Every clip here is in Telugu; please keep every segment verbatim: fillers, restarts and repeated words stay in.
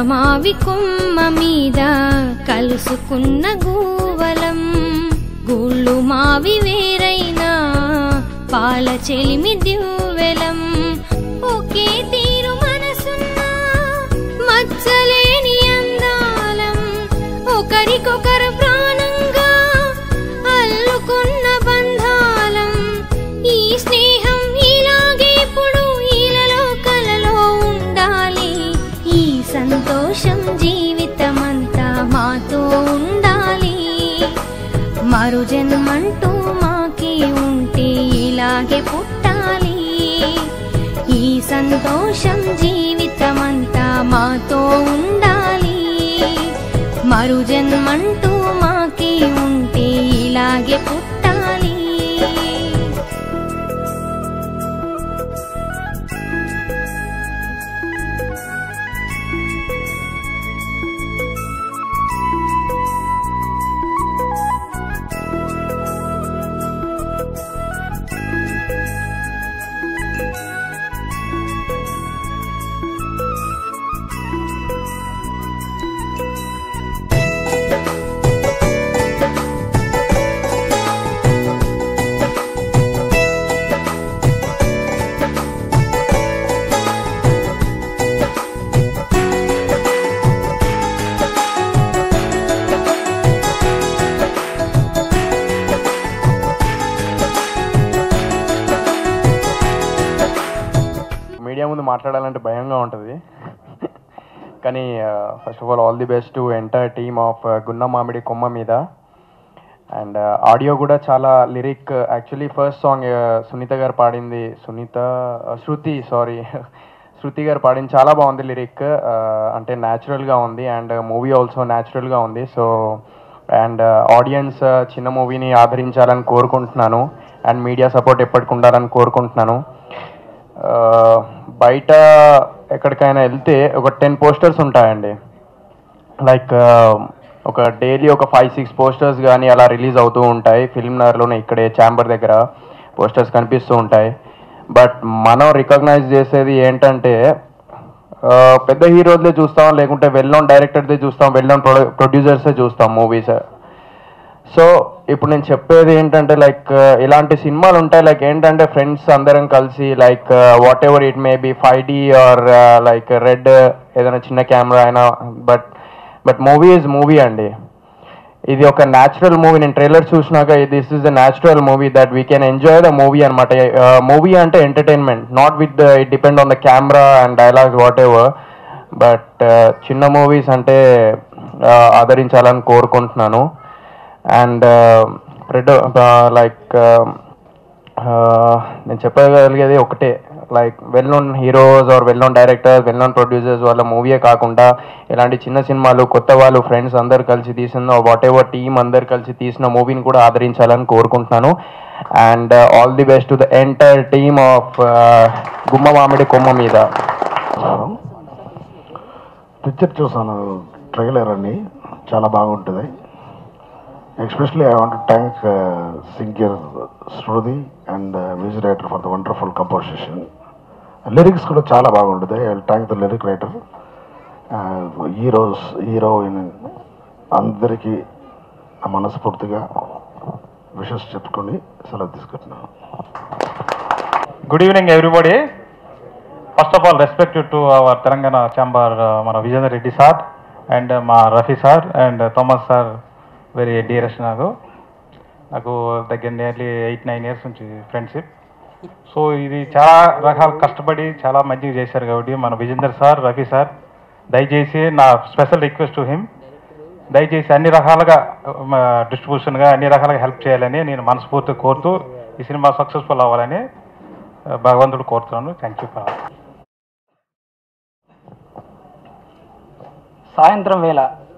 మావి కొమ్మ మీద కలుసుకున్న గూవలం గూళ్ళు మావి వేరైనా పాల చెలిమి దివ్వెలం ఒకే తీరు మనసున్న మచ్చలేని అందాలం ఒకరికొకరు ప్రాణంగా అల్లుకున్న బంధాలం ఈ స్నేహం ఇలాగే ఇప్పుడు ఇలలో కలలో ఉండాలి ఈ సంతోషం జీవితమంతా మాతో ఉండాలి మరు జన్మంటూ మాకే ఉంటే ఇలాగే పుట్టాలి ఈ సంతోషం జీవితమంతా మాతో ఉండాలి మరు జన్మంటూ మాకే ఉంటే ఇలాగే పుట్టాలి మీడియా ముందు మాట్లాడాలంటే భయంగా ఉంటుంది కానీ first of all all the best to entire team of Gunna Mamidi Komma Meeda and audio కూడా చాలా lyric actually first song Sunitha గారు పాడింది సునీత శృతి సారీ శృతి గారు పాడింది చాలా బాగుంది లిరిక్ అంటే న్యాచురల్గా ఉంది అండ్ మూవీ ఆల్సో న్యాచురల్గా ఉంది సో అండ్ ఆడియన్స్ చిన్న మూవీని ఆదరించాలని కోరుకుంటున్నాను అండ్ మీడియా సపోర్ట్ ఎప్పటికి ఉండాలని కోరుకుంటున్నాను బయట ఎక్కడికైనా వెళ్తే ఒక టెన్ పోస్టర్స్ ఉంటాయండి లైక్ ఒక డైలీ ఒక ఫైవ్ సిక్స్ పోస్టర్స్ కానీ అలా రిలీజ్ అవుతూ ఉంటాయి ఫిల్మ్ నగర్లోనే ఇక్కడే ఛాంబర్ దగ్గర పోస్టర్స్ కనిపిస్తూ ఉంటాయి బట్ మనం రికగ్నైజ్ చేసేది ఏంటంటే పెద్ద హీరోలే చూస్తాం లేకుంటే వెల్ నోన్ డైరెక్టర్దే చూస్తాం వెల్ నోన్ ప్రొ ప్రొడ్యూసర్సే చూస్తాం మూవీస్ సో ఇప్పుడు నేను చెప్పేది ఏంటంటే లైక్ ఇలాంటి సినిమాలు ఉంటాయి లైక్ ఏంటంటే ఫ్రెండ్స్ అందరం కలిసి like whatever it may be five D R like red ఏదైనా చిన్న కెమెరా అయినా but but movie is movie అండి ఇది ఒక న్యాచురల్ మూవీ నేను ట్రైలర్ చూసినాక this is the natural movie that we can enjoy the movie అనమాట మూవీ అంటే entertainment not with it depend on the camera and dialogues whatever but చిన్న మూవీస్ అంటే ఆదరించాలని కోరుకుంటున్నాను అండ్ రెడ్ లైక్ నేను చెప్పగలిగేది ఒకటే like well known heroes or well known directors well known producers వాళ్ళ మూవీయే కాకుండా ఇలాంటి చిన్న సినిమాలు కొత్త వాళ్ళు ఫ్రెండ్స్ అందరు కలిసి తీసిన వాట్ ఎవర్ టీమ్ అందరు కలిసి తీసిన మూవీని కూడా ఆదరించాలని కోరుకుంటున్నాను and all the best to the entire team of Gumma Mamidi Komma మీద పిక్చర్ చూసాను ట్రైలర్ అని చాలా బాగుంటుంది especially I want to thank singer Shruti and music writer for the wonderful composition lyrics కూడా చాలా బాగుంటుంది I will thank the lyric writer heroes heroine అందరికీ నా మనస్ఫూర్తిగా విషెస్ చెప్పుకొని సెలవు తీసుకుంటున్నాను good evening everybody first of all respect to our Telangana chamber మన విజేందర్ రెడ్డి సార్ అండ్ మా Rafi sir and Thomas sir very dearest నాకు నాకు దగ్గర నియర్లీ ఎయిట్ నైన్ ఇయర్స్ నుంచి ఫ్రెండ్షిప్ సో ఇది చాలా రకాల కష్టపడి చాలా మంచిగా చేశారు కాబట్టి మన విజేందర్ సార్ రఫీ సార్ దయచేసి నా స్పెషల్ రిక్వెస్ట్ టు హిమ్ దయచేసి అన్ని రకాలుగా డిస్ట్రిబ్యూషన్గా అన్ని రకాలుగా హెల్ప్ చేయాలని నేను మనస్ఫూర్తిగా కోరుతూ ఈ సినిమా సక్సెస్ఫుల్ అవ్వాలని భగవంతుడు కోరుతున్నాను థ్యాంక్ యూ ఫర్ సాయంత్రం వేళ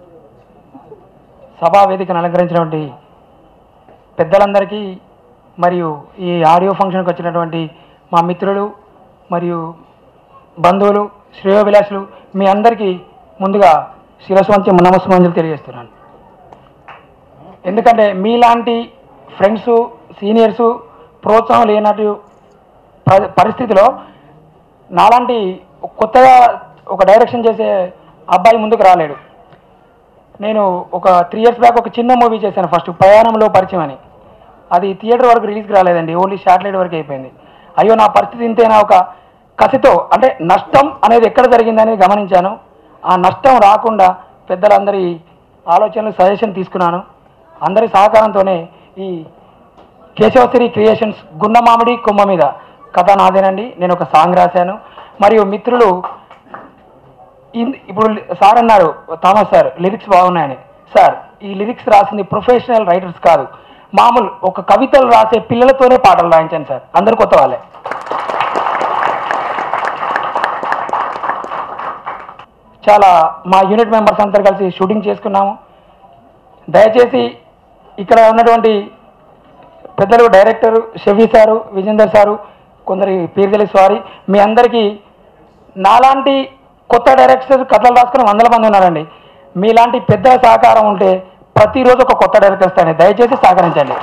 సభా వేదికను అలంకరించినటువంటి పెద్దలందరికీ మరియు ఈ ఆడియో ఫంక్షన్కి వచ్చినటువంటి మా మిత్రులు మరియు బంధువులు శ్రేయోభిలాషులు మీ అందరికీ ముందుగా శిరస్సు వంచి నమస్సుమంజలు తెలియజేస్తున్నాను ఎందుకంటే మీలాంటి ఫ్రెండ్స్ సీనియర్సు ప్రోత్సాహం లేనట్టు పరిస్థితిలో నాలాంటి కొత్తగా ఒక డైరెక్షన్ చేసే అబ్బాయి ముందుకు రాలేడు. నేను ఒక త్రీ ఇయర్స్ బ్యాక్ ఒక చిన్న మూవీ చేశాను ఫస్ట్, ప్రయాణంలో పరిచయం అని. అది థియేటర్ వరకు రిలీజ్కి రాలేదండి, ఓన్లీ శాటిలైట్ వరకు అయిపోయింది. అయ్యో నా పరిస్థితి ఇంతేనా, ఒక కసితో అంటే నష్టం అనేది ఎక్కడ జరిగిందనేది గమనించాను. ఆ నష్టం రాకుండా పెద్దలందరి ఆలోచనలు సజెషన్ తీసుకున్నాను. అందరి సహకారంతోనే ఈ కేశవశ్రీ క్రియేషన్స్ గున్నమామిడి కొమ్మ మీద కథ నాదేనండి. నేను ఒక సాంగ్ రాశాను. మరియు మిత్రులు ఇప్పుడు సార్ అన్నారు, థామస్ సార్ లిరిక్స్ బాగున్నాయని. సార్ ఈ లిరిక్స్ రాసింది ప్రొఫెషనల్ రైటర్స్ కాదు, మామూలు ఒక కవితలు రాసే పిల్లలతోనే పాటలు రాయించాను సార్, అందరు కొత్త వాళ్ళే. చాలా మా యూనిట్ మెంబర్స్ అందరు కలిసి షూటింగ్ చేసుకున్నాము. దయచేసి ఇక్కడ ఉన్నటువంటి పెద్దలు director Shafi sir, Vijender sir, కొందరి పేరు తెలిసి సారీ, మీ అందరికీ నాలాంటి కొత్త డైరెక్టర్స్ కథలు రాసుకుని వందల మంది ఉన్నారండి. మీలాంటి పెద్దల సహకారం ఉంటే ప్రతిరోజు ఒక కొత్త డైరెక్టర్ వస్తాను, దయచేసి సహకరించండి.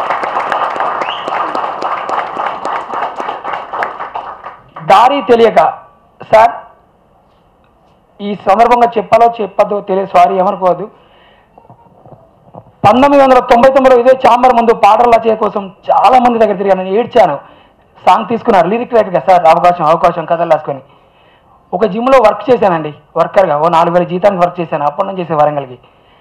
దారి తెలియక సార్ ఈ సందర్భంగా చెప్పాలో చెప్పద్దో తెలియదు, సారీ ఏమనుకోవద్దు. పంతొమ్మిది వందల తొంభై తొమ్మిదిలో ఇదే ఛాంబర్ ముందు పాటలు రచన కోసం చాలా మంది దగ్గర తిరిగాను, నేను ఏడ్చాను. సాంగ్ తీసుకున్నారు లిరిక్ రైటర్గా, సార్ అవకాశం అవకాశం కథలు రాసుకొని. ఒక జిమ్లో వర్క్ చేశానండి, వర్కర్గా ఓ నాలుగు వేల జీతానికి వర్క్ చేశాను, అప్పటి నుంచి చేసే వరంగల్కి.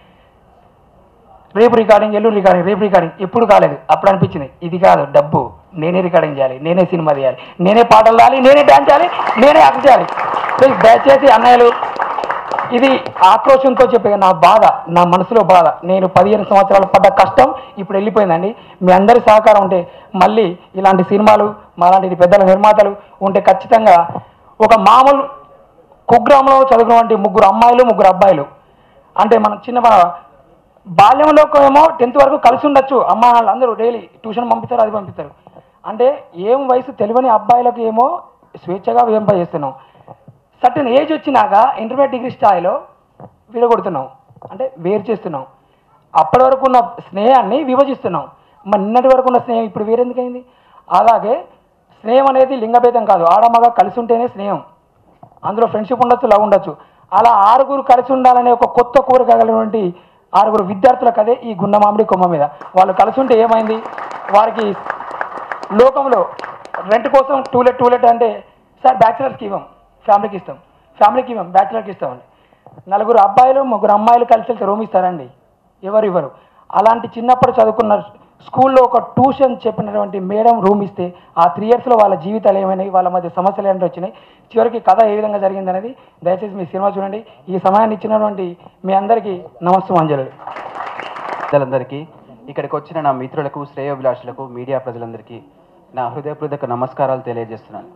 రేపు రికార్డింగ్, ఎల్లుండి రికార్డింగ్, రేపు రికార్డింగ్, ఎప్పుడు కాలేదు. అప్పుడు అనిపించింది ఇది కాదు డబ్బు, నేనే రికార్డింగ్ చేయాలి, నేనే సినిమా తీయాలి, నేనే పాటలు రాయాలి, నేనే డాన్స్ చేయాలి, నేనే యాక్ట్ చేయాలి. ప్లీజ్ దయచేసి అన్నయ్యలు, ఇది ఆక్రోషంతో చెప్పే నా బాధ, నా మనసులో బాధ. నేను పదిహేను సంవత్సరాలు పడ్డ కష్టం ఇప్పుడు వెళ్ళిపోయిందండి. మీ అందరి సహకారం ఉంటే మళ్ళీ ఇలాంటి సినిమాలు, మాలాంటి పెద్దల నిర్మాతలు ఉంటే ఖచ్చితంగా ఒక మామూలు కుగ్రామంలో చదువుకున్నటువంటి ముగ్గురు అమ్మాయిలు ముగ్గురు అబ్బాయిలు, అంటే మనం చిన్న బాల్యంలో ఏమో టెన్త్ వరకు కలిసి ఉండొచ్చు, అమ్మా నాన్న అందరూ డైలీ ట్యూషన్ పంపిస్తారు, అది పంపిస్తారు. అంటే ఏం వయసు తెలియని అబ్బాయిలకు ఏమో స్వేచ్ఛగా వింపజేస్తున్నాం. సర్టన్ ఏజ్ వచ్చినాక ఇంటర్మీడియట్ డిగ్రీ స్థాయిలో విడగొడుతున్నాం, అంటే వేరు చేస్తున్నాం. అప్పటి వరకు ఉన్న స్నేహాన్ని విభజిస్తున్నాం. మరి నిన్నటి వరకు ఉన్న స్నేహం ఇప్పుడు వేరెందుకైంది? అలాగే స్నేహం అనేది లింగభేదం కాదు, ఆడమగ కలిసి ఉంటేనే స్నేహం. అందులో ఫ్రెండ్షిప్ ఉండొచ్చు, లవ్ ఉండొచ్చు. అలా ఆరుగురు కలిసి ఉండాలనే ఒక కొత్త కోరిక కలిగినటువంటి ఆరుగురు విద్యార్థులకు అదే ఈ గున్నమామిడి కొమ్మ మీద. వాళ్ళు కలిసి ఉంటే ఏమైంది, వారికి లోకంలో రెంట్ కోసం టూలెట్ టూలెట్ అంటే సార్ బ్యాచిలర్స్కి ఇవ్వం, ఫ్యామిలీకి ఇస్తాం, ఫ్యామిలీకి ఇవ్వం, బ్యాచిలర్కి ఇస్తామండి. నలుగురు అబ్బాయిలు ముగ్గురు అమ్మాయిలు కలిసి వెళ్తే రూమ్ ఇస్తారండి, ఎవరు ఇవ్వరు. అలాంటి చిన్నప్పుడు చదువుకున్న స్కూల్లో ఒక ట్యూషన్ చెప్పినటువంటి మేడం రూమ్ ఇస్తే ఆ త్రీ ఇయర్స్లో వాళ్ళ జీవితాలు ఏమైనాయి, వాళ్ళ మధ్య సమస్యలు ఏంటో వచ్చినాయి, చివరికి కథ ఏ విధంగా జరిగింది అనేది దయచేసి మీ సినిమా చూడండి. ఈ సమయాన్ని ఇచ్చినటువంటి మీ అందరికీ నమస్సుమాంజలు. ప్రజలందరికీ, ఇక్కడికి వచ్చిన నా మిత్రులకు, శ్రేయోభిలాషులకు, మీడియా ప్రజలందరికీ నా హృదయపూర్వక నమస్కారాలు తెలియజేస్తున్నాను.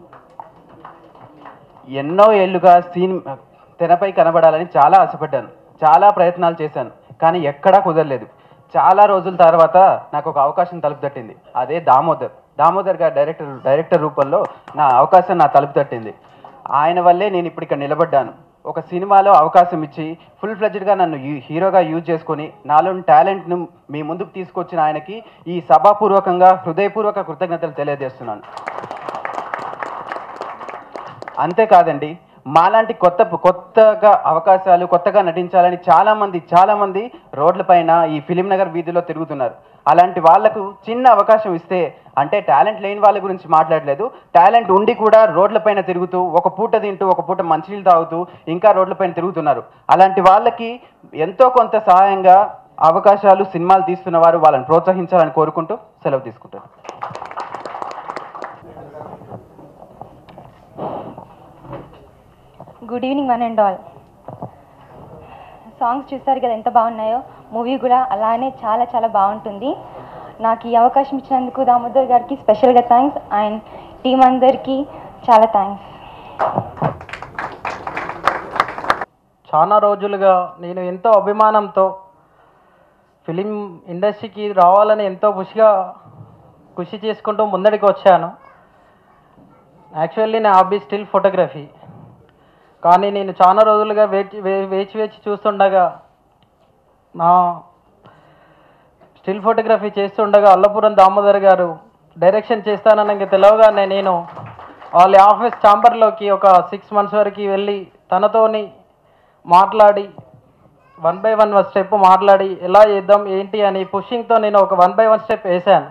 ఎన్నో ఏళ్ళుగా సీన్ తెరపై కనబడాలని చాలా ఆశపడ్డాను, చాలా ప్రయత్నాలు చేశాను, కానీ ఎక్కడా కుదరలేదు. చాలా రోజుల తర్వాత నాకు ఒక అవకాశం తలుపు తట్టింది, అదే దామోదర్ దామోదర్ గారు డైరెక్టర్ డైరెక్టర్ రూపంలో నా అవకాశం నా తలుపు తట్టింది. ఆయన వల్లే నేను ఇప్పుడు ఇక్కడ నిలబడ్డాను. ఒక సినిమాలో అవకాశం ఇచ్చి ఫుల్ ఫ్లెడ్జ్డ్గా నన్ను హీరోగా యూజ్ చేసుకొని నాలోని టాలెంట్ను మీ ముందుకు తీసుకొచ్చిన ఆయనకి ఈ సభాపూర్వకంగా హృదయపూర్వక కృతజ్ఞతలు తెలియజేస్తున్నాను. అంతేకాదండి, మాలాంటి కొత్త కొత్తగా అవకాశాలు, కొత్తగా నటించాలని చాలామంది చాలామంది రోడ్లపైన ఈ ఫిలిం నగర్ వీధిలో తిరుగుతున్నారు. అలాంటి వాళ్లకు చిన్న అవకాశం ఇస్తే, అంటే టాలెంట్ లేని వాళ్ళ గురించి మాట్లాడలేదు, టాలెంట్ ఉండి కూడా రోడ్లపైన తిరుగుతూ ఒక పూట తింటూ ఒక పూట మంచినీళ్ళు తాగుతూ ఇంకా రోడ్లపైన తిరుగుతున్నారు. అలాంటి వాళ్ళకి ఎంతో కొంత సహాయంగా అవకాశాలు, సినిమాలు తీస్తున్న వారు వాళ్ళని ప్రోత్సహించాలని కోరుకుంటూ సెలవు తీసుకుంటారు. Good evening one and all. Songs చూస్తారు కదా ఎంత బాగున్నాయో, మూవీ కూడా అలానే చాలా చాలా బాగుంటుంది. నాకు ఈ అవకాశం ఇచ్చినందుకు దామోదర్ గారికి స్పెషల్గా థ్యాంక్స్, అండ్ టీం అందరికీ చాలా థ్యాంక్స్. చాలా రోజులుగా నేను ఎంతో అభిమానంతో ఫిలిం ఇండస్ట్రీకి రావాలని ఎంతో ఖుషిగా కృషి చేసుకుంటూ ముందడికి వచ్చాను. యాక్చువల్లీ నా హాబీ స్టిల్ ఫోటోగ్రఫీ, కానీ నేను చాలా రోజులుగా వేచి వేచి వేచి చూస్తుండగా, నా స్టిల్ ఫోటోగ్రఫీ చేస్తుండగా అల్లపురం దామోదర్ గారు డైరెక్షన్ చేస్తానని తెలవగానే నేను వాళ్ళ ఆఫీస్ ఛాంబర్లోకి ఒక సిక్స్ మంత్స్ వరకు వెళ్ళి తనతోని మాట్లాడి వన్ బై వన్ స్టెప్ మాట్లాడి ఎలా చేద్దాం ఏంటి అని పుషింగ్తో నేను ఒక వన్ బై వన్ స్టెప్ వేసాను.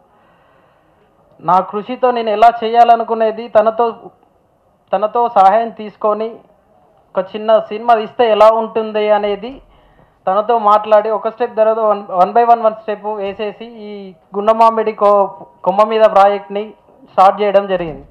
నా కృషితో నేను ఎలా చేయాలనుకునేది తనతో తనతో సహాయం తీసుకొని ఒక చిన్న సినిమా తీస్తే ఎలా ఉంటుంది అనేది తనతో మాట్లాడి ఒక స్టెప్ తర్వాత one one by one one step వేసేసి ఈ గుండమామిడి కొ కొమ్మ మీద ప్రాజెక్ట్ని స్టార్ట్ చేయడం జరిగింది.